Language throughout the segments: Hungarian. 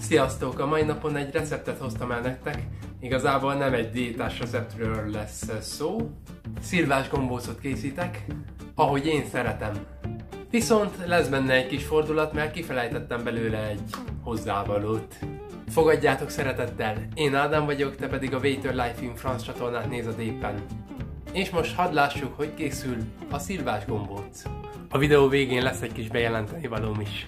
Sziasztok! A mai napon egy receptet hoztam el nektek. Igazából nem egy diétás receptről lesz szó. Szilvás gombócot készítek, ahogy én szeretem. Viszont lesz benne egy kis fordulat, mert kifelejtettem belőle egy hozzávalót. Fogadjátok szeretettel! Én Ádám vagyok, te pedig a Waiter Life in France csatornát nézed éppen. És most hadd lássuk, hogy készül a szilvás gombóc. A videó végén lesz egy kis bejelenteni valóm is.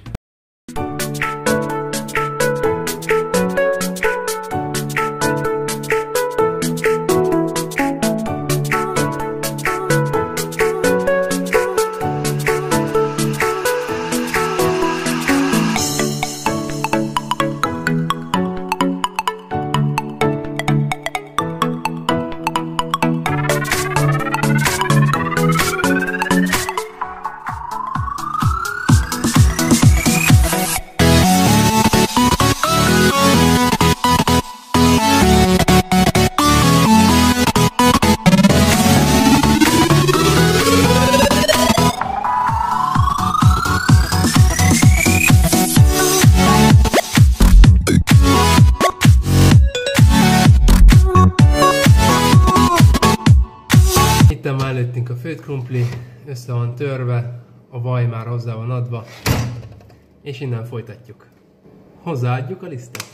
Itt már előttünk a főtt krumpli, össze van törve, a vaj már hozzá van adva, és innen folytatjuk. Hozzáadjuk a lisztet.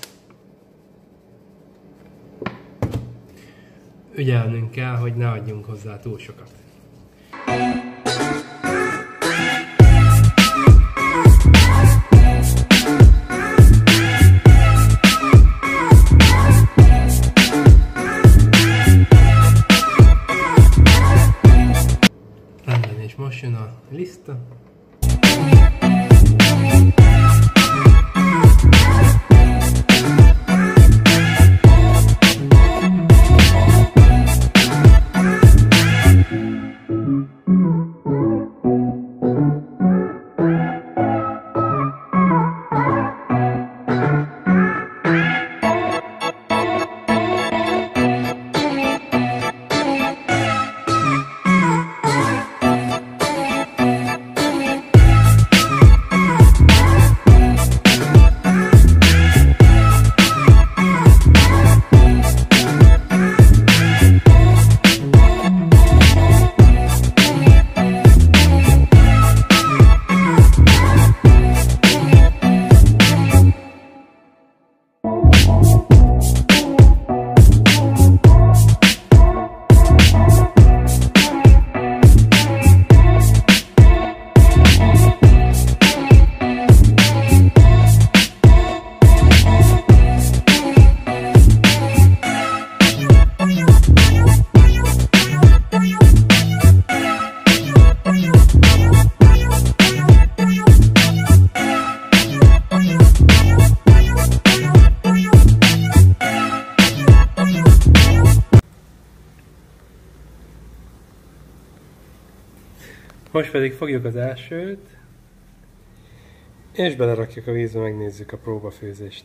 Ügyelnünk kell, hogy ne adjunk hozzá túl sokat. És most jön a liszta. Most pedig fogjuk az elsőt, és belerakjuk a vízbe, megnézzük a próbafőzést.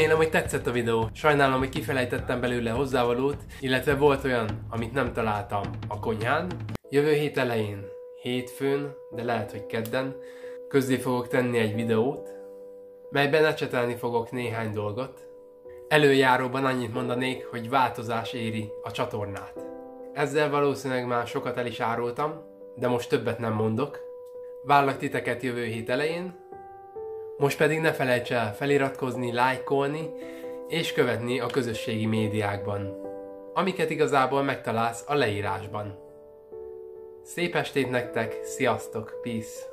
Remélem, hogy tetszett a videó. Sajnálom, hogy kifelejtettem belőle hozzávalót, illetve volt olyan, amit nem találtam a konyhán. Jövő hét elején, hétfőn, de lehet, hogy kedden, közzé fogok tenni egy videót, melyben ecsetelni fogok néhány dolgot. Előjáróban annyit mondanék, hogy változás éri a csatornát. Ezzel valószínűleg már sokat el is árultam, de most többet nem mondok. Várlak titeket jövő hét elején, most pedig ne felejts el feliratkozni, lájkolni és követni a közösségi médiákban, amiket igazából megtalálsz a leírásban. Szép estét nektek, sziasztok, peace!